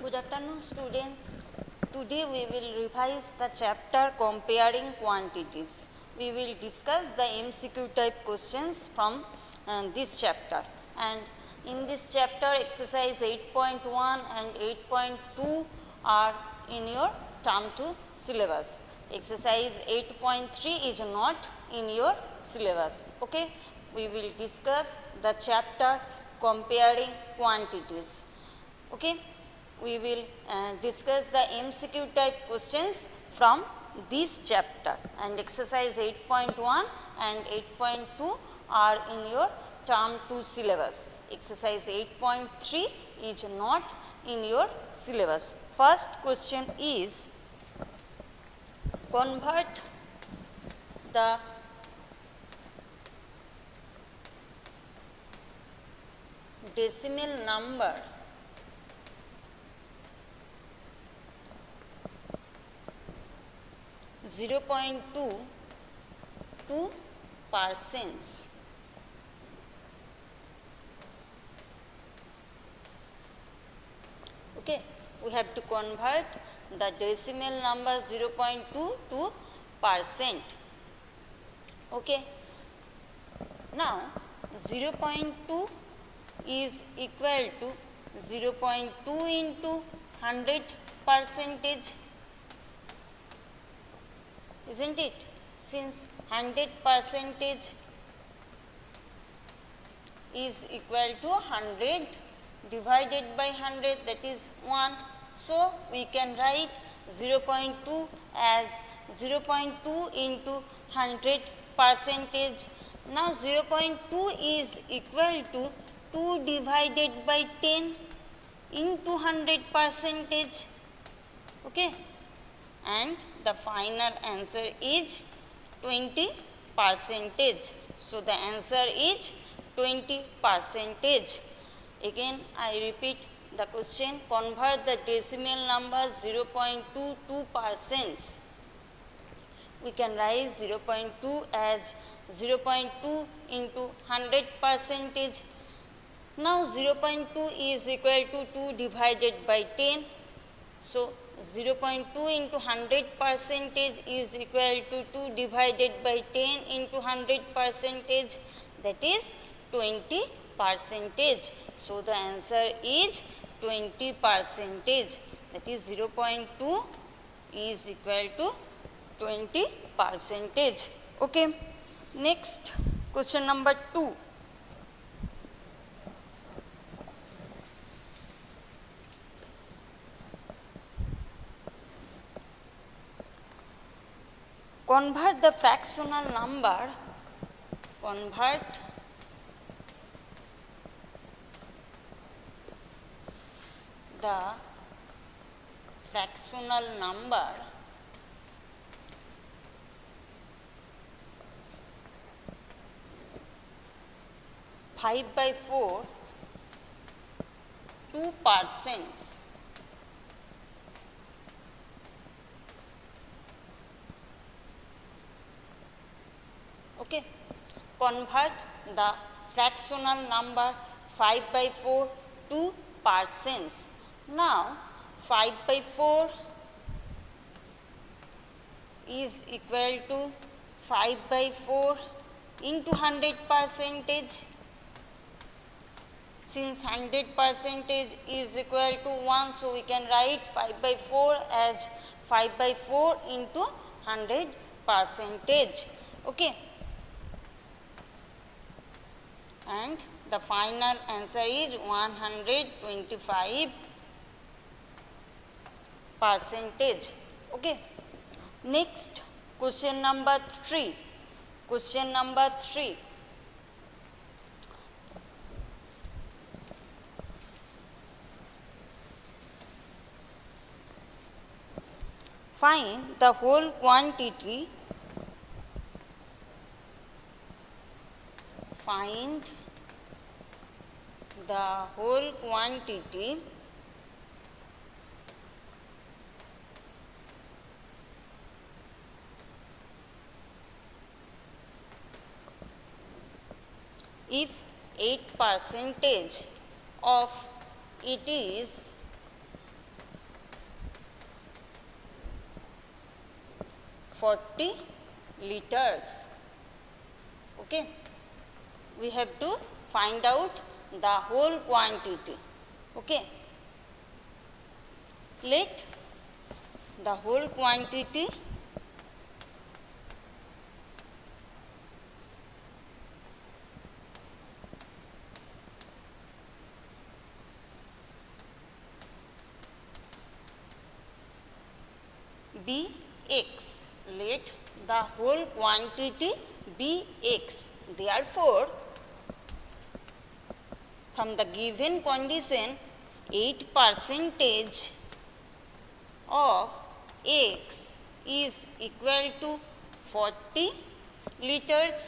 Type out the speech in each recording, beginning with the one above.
Good afternoon, students. Today we will revise the chapter comparing quantities. We will discuss the MCQ type questions from this chapter, and in this chapter exercise 8.1 and 8.2 are in your term 2 syllabus. Exercise 8.3 is not in your syllabus. Okay? We will discuss the chapter comparing quantities. Okay? We will discuss the MCQ type questions from this chapter, and exercise 8.1 and 8.2 are in your term 2 syllabus. Exercise 8.3 is not in your syllabus. First question is, convert the decimal number (0.2) to percents. Okay, we have to convert the decimal number 0.2 to percent. Okay, now 0.2 is equal to 0.2 into 100 percentage, isn't it? Since 100 percentage is equal to 100 divided by 100, that is 1. So, we can write 0.2 as 0.2 into 100 percentage. Now, 0.2 is equal to 2 divided by 10 into 100 percentage. Okay? And the final answer is 20 percentage. So, the answer is 20 percentage. Again, I repeat the question, convert the decimal number 0.2 to percents. We can write 0.2 as 0.2 into 100 percentage. Now, 0.2 is equal to 2 divided by 10. So, 0.2 into 100 percentage is equal to 2 divided by 10 into 100 percentage, that is 20 percentage. So, the answer is 20 percentage, that is 0.2 is equal to 20 percentage. Okay. Next, question number 2. Convert the fractional number, convert the fractional number (5/4) to percents. Okay. Convert the fractional number 5/4 to percents. Now, 5/4 is equal to 5/4 into 100 percentage. Since 100 percentage is equal to 1, so we can write 5/4 as 5/4 into 100 percentage. Okay. And the final answer is 125 percentage. Okay. Next, question number 3. Question number 3. Find the whole quantity. Find the whole quantity if 8% of it is 40 liters. Okay. We have to find out the whole quantity. Okay. Let the whole quantity be x. Let the whole quantity be x. Therefore, from the given condition, 8% of x is equal to 40 liters.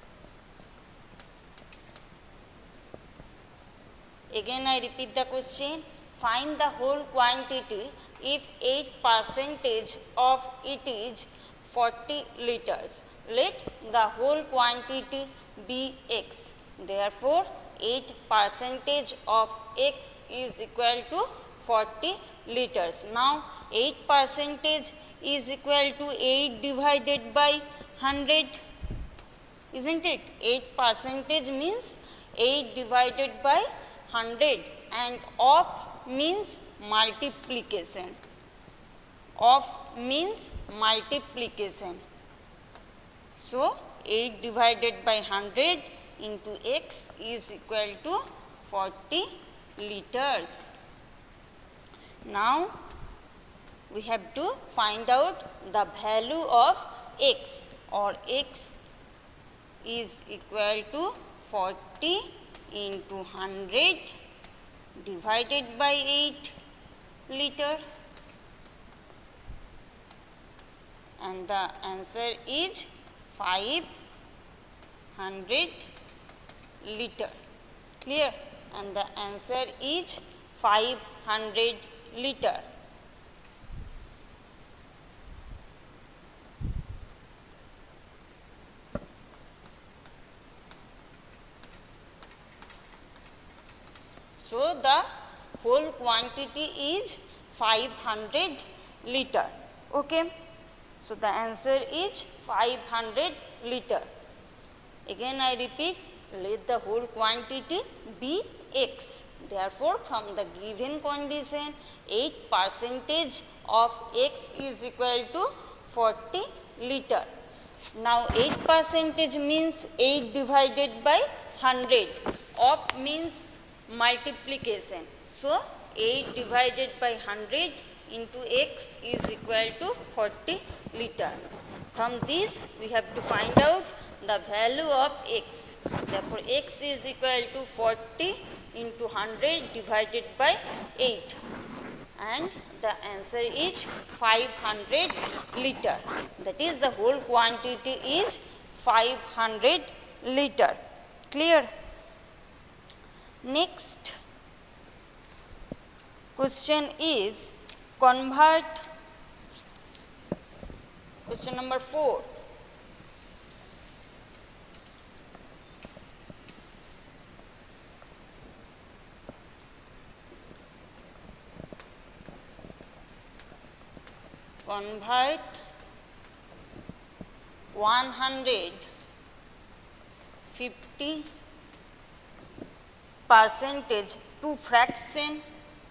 Again I repeat the question. Find the whole quantity if 8% of it is 40 liters. Let the whole quantity be x. Therefore, 8% of x is equal to 40 liters. Now, 8% is equal to 8 divided by 100, isn't it? 8% means 8 divided by 100, and of means multiplication. Of means multiplication. So, 8 divided by 100 into x is equal to 40 liters. Now, we have to find out the value of x, or x is equal to 40 into 100 divided by 8 liter, and the answer is 500 liter. Clear? And the answer is 500 liter. So, the whole quantity is 500 liter. Okay. So, the answer is 500 liter. Again I repeat, let the whole quantity be x. Therefore, from the given condition, 8% of x is equal to 40 liter. Now, 8% means 8 divided by 100. Of means multiplication. So, 8 divided by 100 into x is equal to 40 liter. From this, we have to find out the value of x. Therefore, x is equal to 40 into 100 divided by 8, and the answer is 500 liter. That is, the whole quantity is 500 liter. Clear? Next question is convert, question number 4. Convert 150% to fraction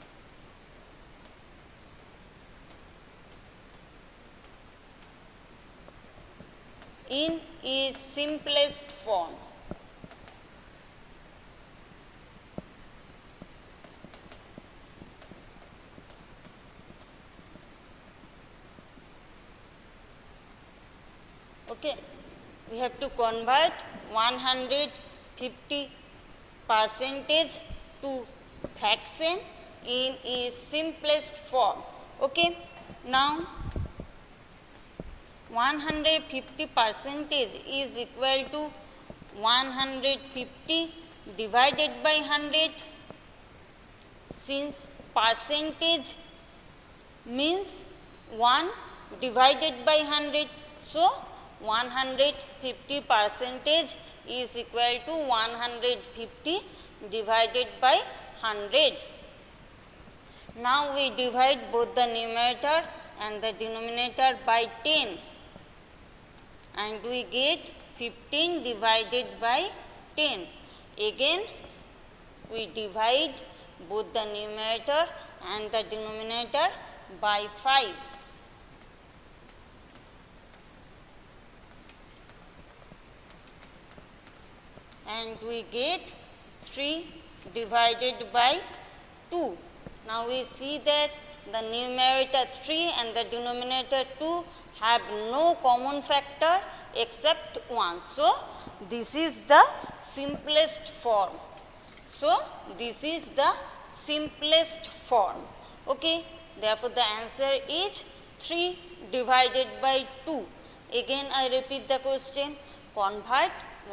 in its simplest form. Okay. We have to convert 150% to fraction in its simplest form. Okay. Now, 150% is equal to 150 divided by 100. Since percentage means 1 divided by 100, so 150% is equal to 150 divided by 100. Now, we divide both the numerator and the denominator by 10. and we get 15 divided by 10. Again we divide both the numerator and the denominator by 5. And we get 3 divided by 2. Now we see that the numerator 3 and the denominator 2 have no common factor except 1. So, this is the simplest form. So, this is the simplest form. Okay. Therefore, the answer is 3 divided by 2. Again, I repeat the question. Convert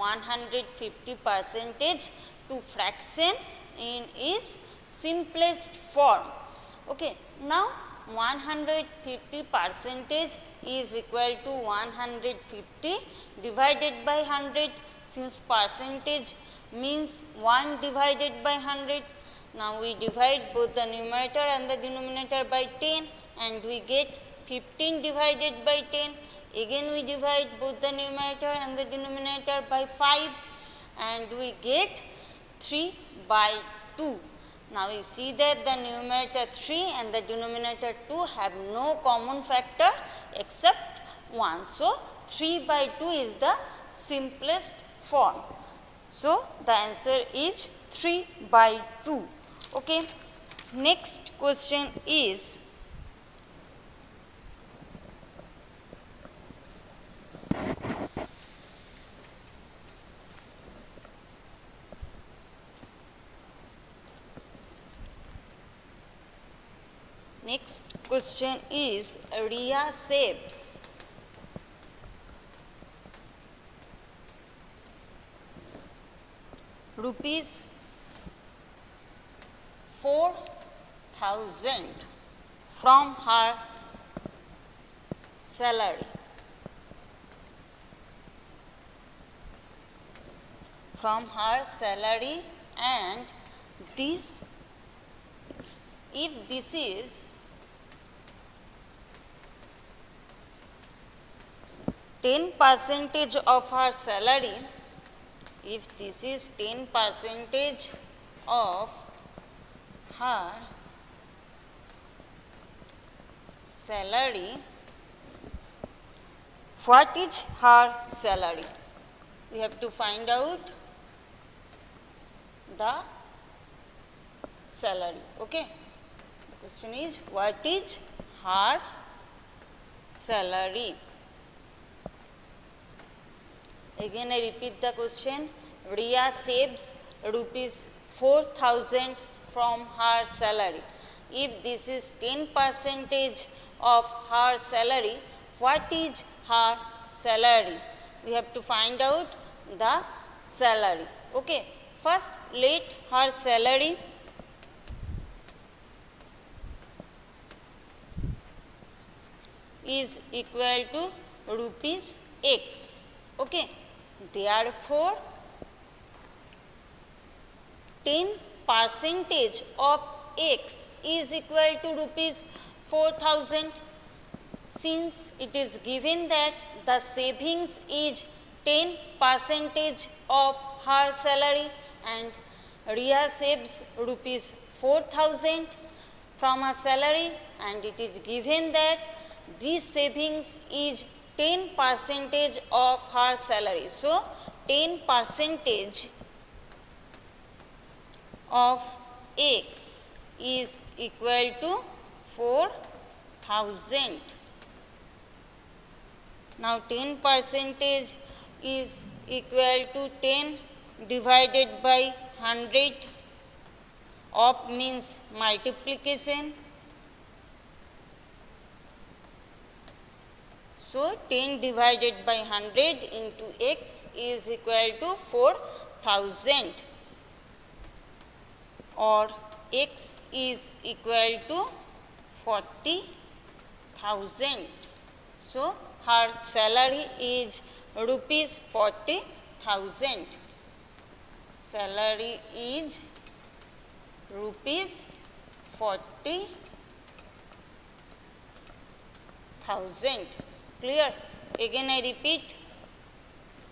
150% to fraction in its simplest form. Okay. Now, 150% is equal to 150 divided by 100, since percentage means 1 divided by 100. Now, we divide both the numerator and the denominator by 10 and we get 15 divided by 10. Again we divide both the numerator and the denominator by 5 and we get 3 by 2. Now, we see that the numerator 3 and the denominator 2 have no common factor except 1. So, 3 by 2 is the simplest form. So, the answer is 3 by 2. Okay. Next question is Ria saves rupees 4,000 from her salary. And this, if this is 10% of her salary, if this is 10% of her salary, what is her salary? We have to find out the salary. Okay. The question is, what is her salary? Again I repeat the question. Ria saves rupees 4,000 from her salary. If this is 10% of her salary, what is her salary? We have to find out the salary. Okay. First, let her salary is equal to rupees X. Okay. Therefore, 10% of X is equal to rupees 4,000. Since it is given that the savings is 10% of her salary and Ria saves rupees 4,000 from her salary, and it is given that this savings is 10% of her salary. So, 10% of X is equal to 4,000. Now, 10% is equal to 10 divided by 100. Of means multiplication. So, 10 divided by 100 into X is equal to 4,000, or X is equal to 40,000. So, her salary is rupees 40,000. Salary is rupees 40,000. Clear? Again I repeat,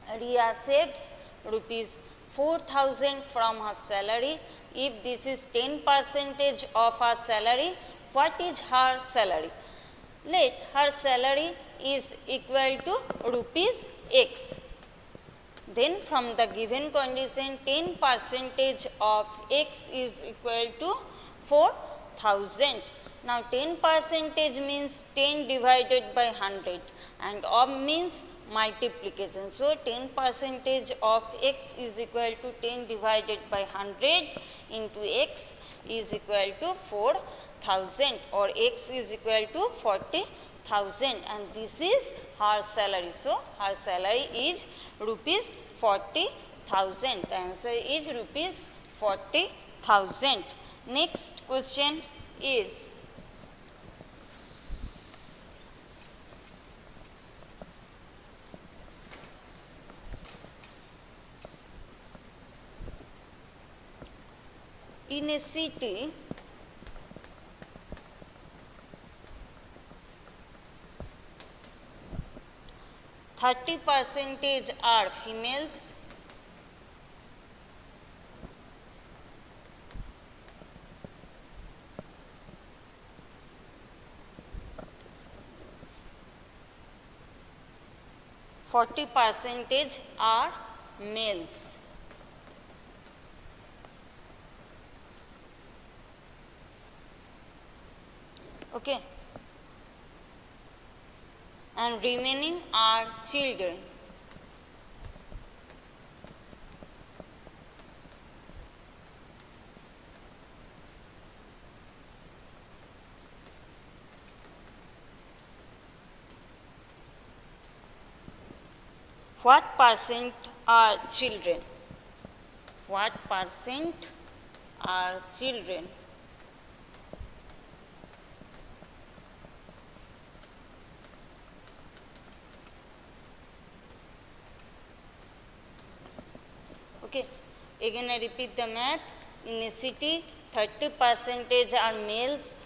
Ria saves rupees 4,000 from her salary. If this is 10% of her salary, what is her salary? Let her salary is equal to rupees X. Then from the given condition, 10% of X is equal to 4,000. Now 10% means 10 divided by 100 and of means multiplication. So 10% of X is equal to 10 divided by 100 into X is equal to 4,000 or X is equal to 40,000 and this is her salary. So her salary is rupees 40,000. The answer is rupees 40,000. Next question is in a city, %30 are females, %40 are males. Okay, and remaining are children. What percent are children? What percent are children? Okay. Again I repeat the math. In a city, 30% are males,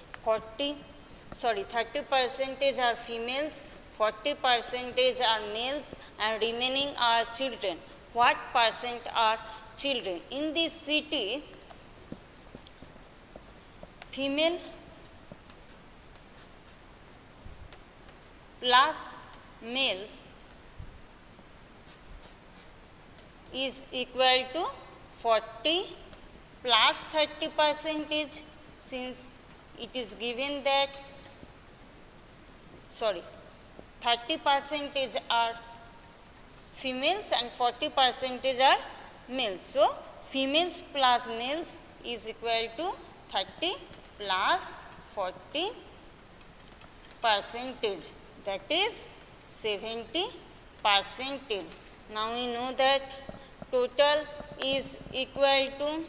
30% are females, 40% are males and remaining are children. What percent are children? In this city, female plus males is equal to 40 plus 30%, since it is given that 30% are females and 40% are males. So females plus males is equal to 30 plus 40%, that is 70%. Now we know that total is equal to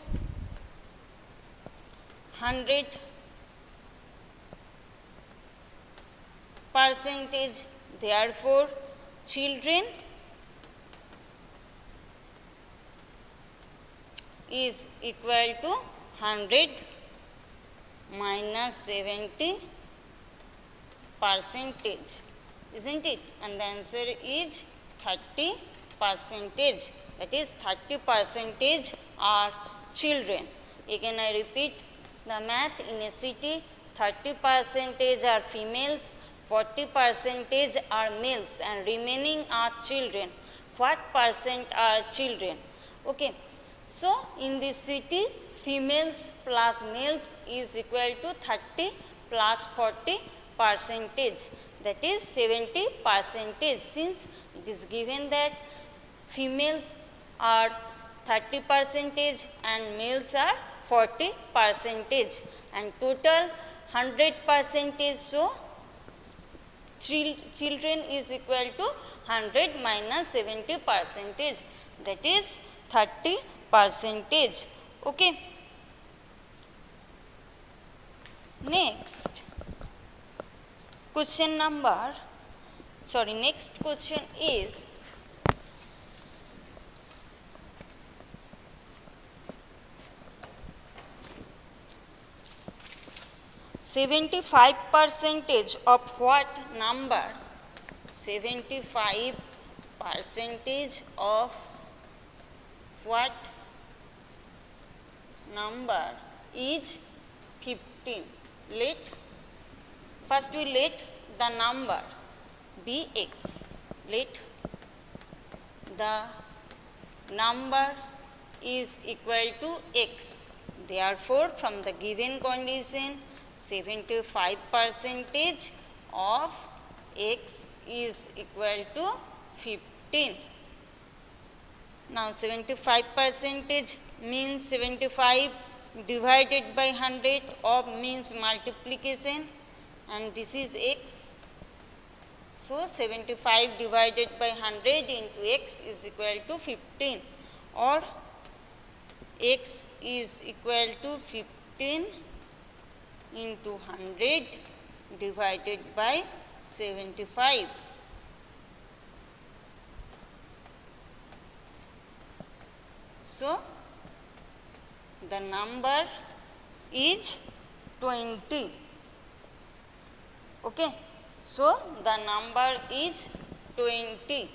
100%. Therefore, children is equal to 100 minus 70%, isn't it? And the answer is 30%. That is 30% are children. Again I repeat the math. In a city, 30% are females, 40% are males and remaining are children. What percent are children? Okay. So in this city, females plus males is equal to 30 plus 40%, that is 70%, since it is given that females are 30% and males are 40% and total 100%, so children is equal to 100 minus 70%, that is 30%. Okay. Next question next question is %75 of what number? 75% percentage of what number is 15. First we let the number be x. Let the number is equal to x. Therefore, from the given condition, 75% of x is equal to 15. Now 75% means 75 divided by 100 of means multiplication, and this is x. So 75 divided by 100 into x is equal to 15, or x is equal to 15 into 100 divided by 75. So the number is 20. Okay. So the number is 20.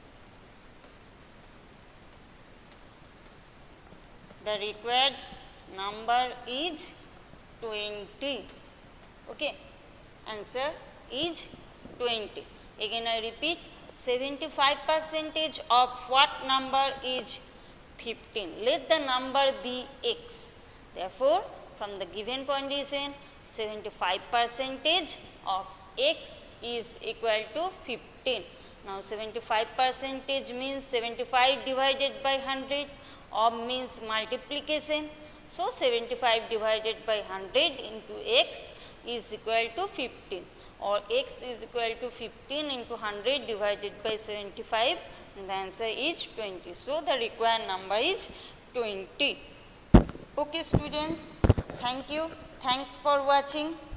The required number is 20. Okay. Answer is 20. Again I repeat, 75% of what number is 15. Let the number be x. Therefore, from the given condition, 75% of x is equal to 15. Now 75% means 75 divided by 100, of means multiplication. So 75 divided by 100 into x is equal to 15, or x is equal to 15 into 100 divided by 75, and the answer is 20. So the required number is 20. Okay students, thank you. Thanks for watching.